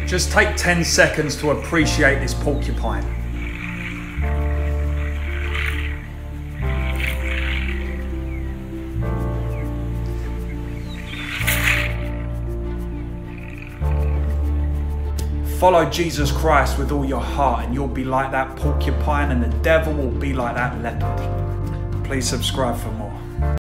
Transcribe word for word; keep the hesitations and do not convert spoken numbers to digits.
Just take ten seconds to appreciate this porcupine. Follow Jesus Christ with all your heart and you'll be like that porcupine, and the devil will be like that leopard. Please subscribe for more.